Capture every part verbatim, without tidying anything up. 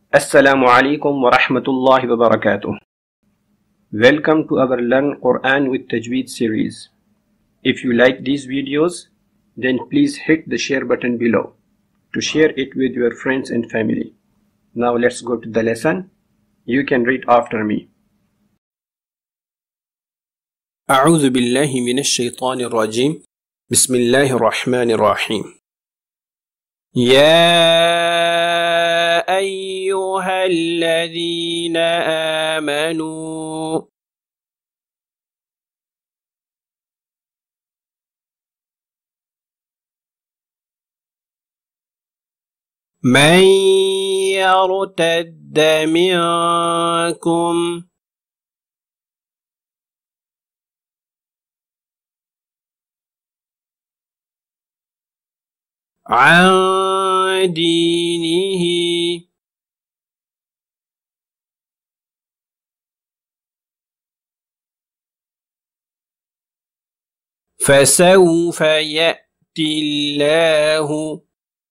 Assalamu alaikum wa rahmatullahi wa barakatuh. Welcome to our Learn Qur'an with Tajweed series. If you like these videos, then please hit the share button below to share it with your friends and family. Now let's go to the lesson. You can read after me. أعوذ بالله من الشيطان الرجيم بسم الله الرحمن الرحيم يا أيها الذين آمنوا من يرتد منكم عن دينه فسوف يأتي الله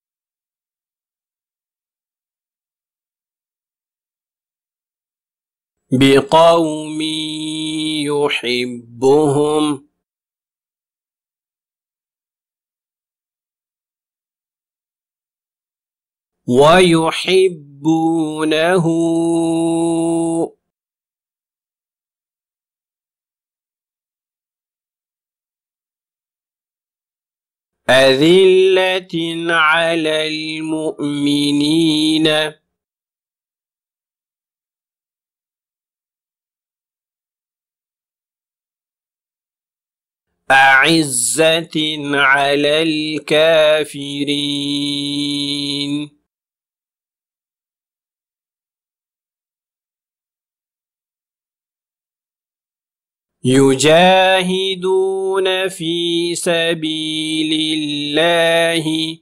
بقوم يحبهم ويحبونه أذلة على المؤمنين أعزة على الكافرين يجاهدون في سبيل الله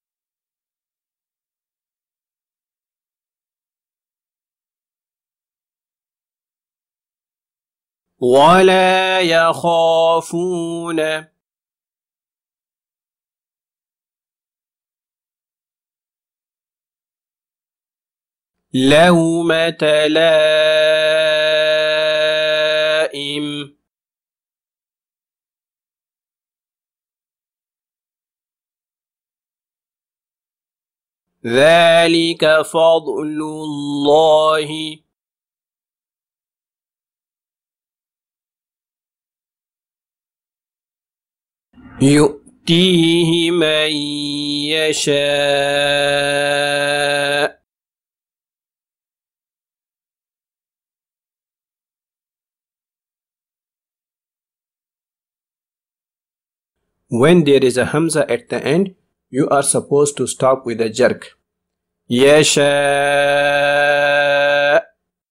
ولا يخافون لومة لائم ذلك فضل الله يؤتيه من يشاء When there is a hamza at the end, you are supposed to stop with a jerk. يشاء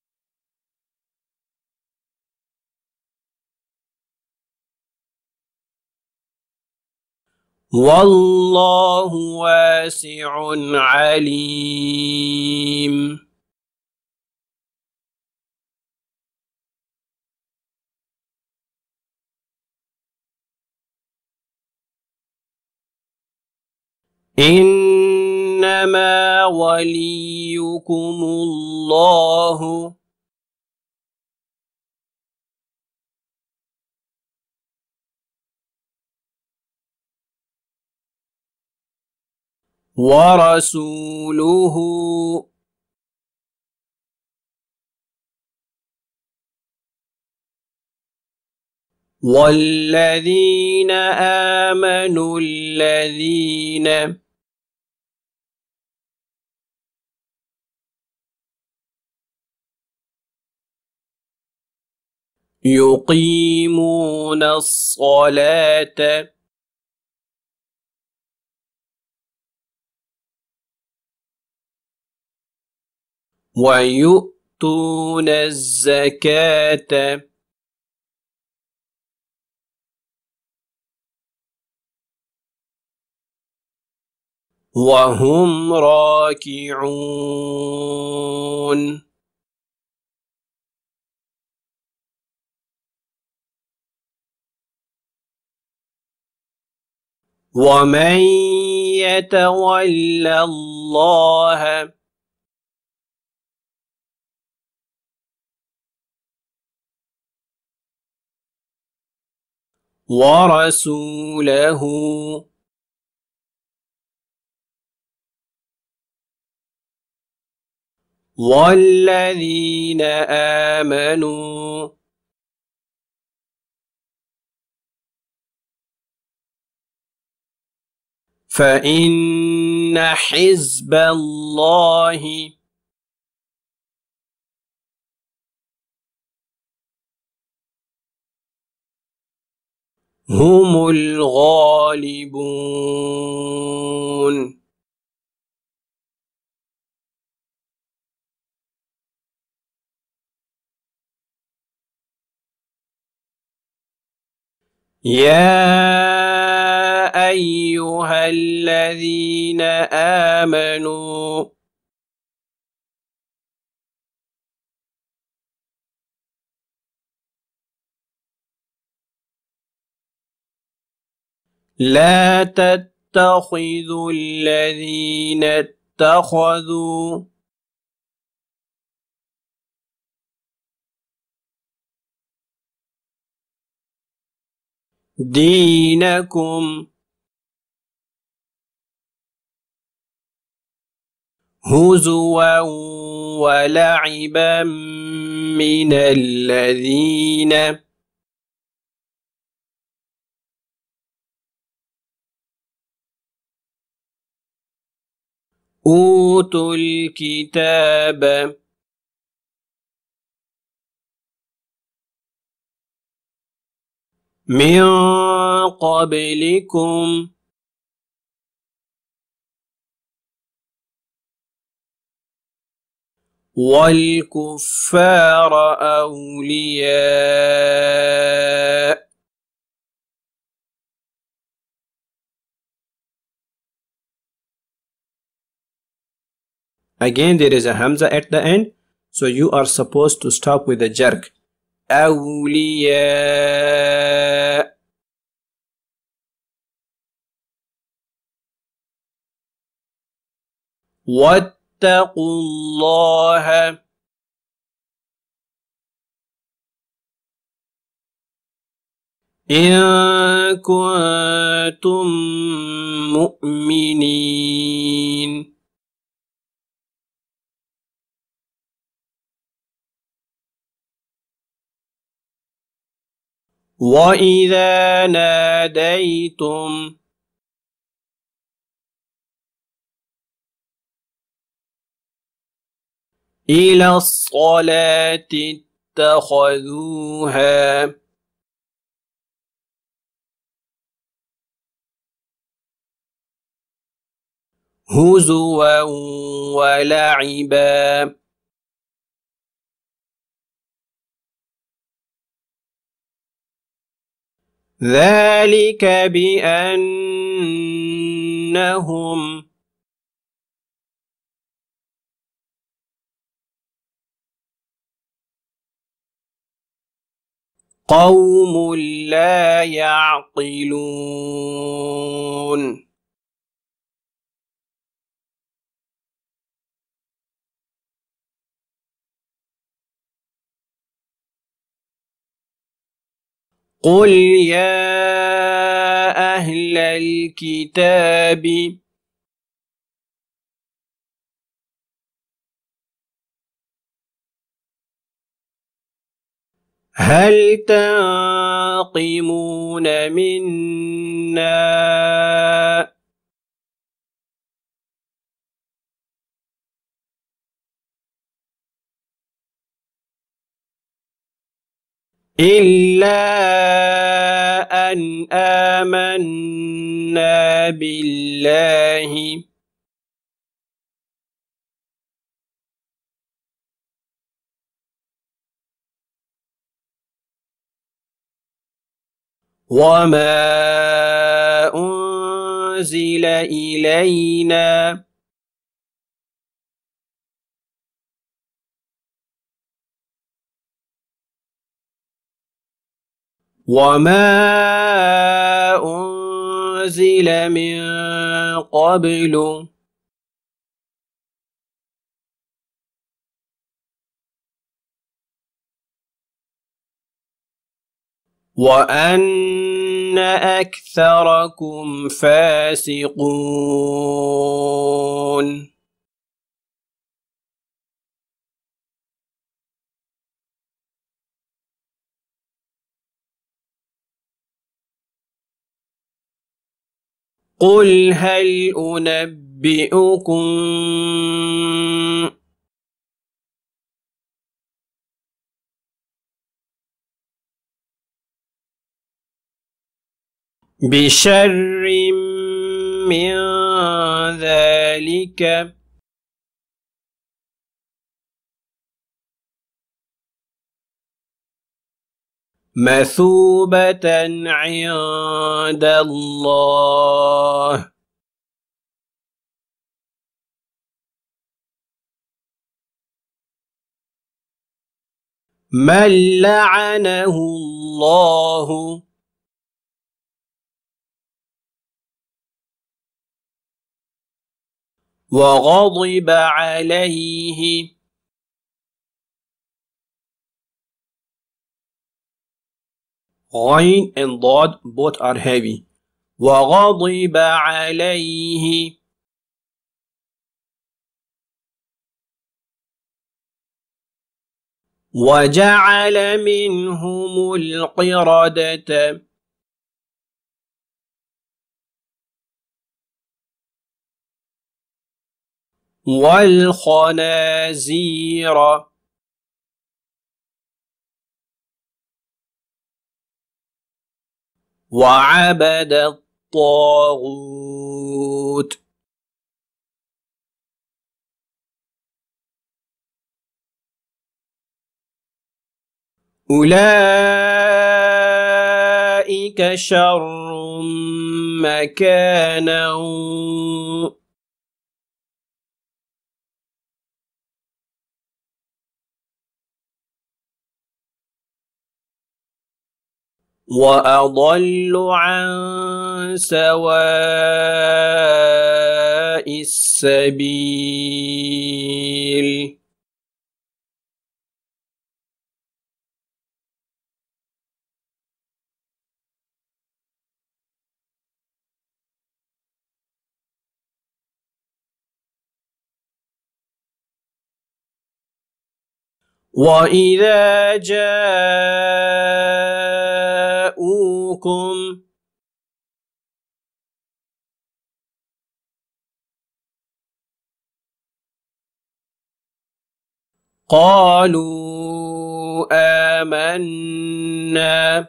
والله واسع عليم إنما وليكم الله ورسوله والذين آمنوا الذين يقيمون الصلاة ويؤتون الزكاة وهم راكعون ومن يتول الله ورسوله والذين آمنوا فإن حزب الله هم الغالبون. يا أيها الذين آمنوا لا تتخذوا الذين اتخذوا دينكم هزوا ولعبا من الذين أوتوا الكتاب من قبلكم والكفار أولياء. Again, there is a hamza at the end, so you are supposed to stop with a jerk. أولياء. واتقوا الله إن كنتم مؤمنين. وإذا ناديتم إلى الصلاة اتخذوها هزوا ولعبا. ذلك بأنهم قوم لا يعقلون. قل يا أهل الكتاب هل تنقمون منا إلا أن آمنا بالله وما أنزل إلينا وما أنزل من قبل وأن أكثركم فاسقون. قل هل أنبئكم بشر من ذلك مثوبة عند الله من لعنه الله وغضب عليه Ghain and Dad both are heavy. وغضب عليه وجعل منهم القردة والخنازير وعبد الطاغوت أولئك شر مكانا وأضل عن سواء السبيل. وإذا جاءوكم قالوا آمنا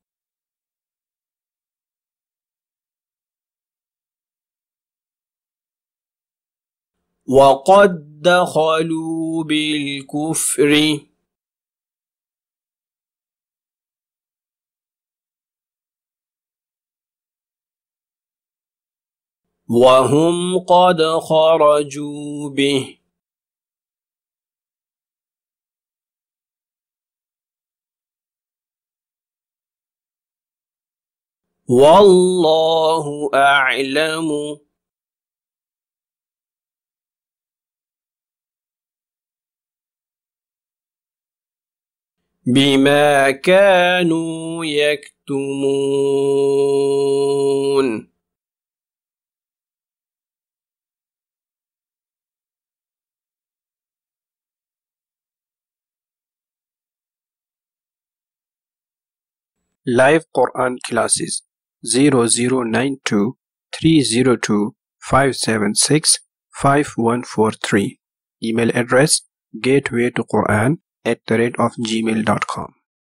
وقد دخلوا بالكفر وهم قد خرجوا به والله أعلم بما كانوا يكتمون. Live Quran classes zero zero nine two three zero two five seven six five one four three. Email address gateway to Quran at the rate of gmail dot com.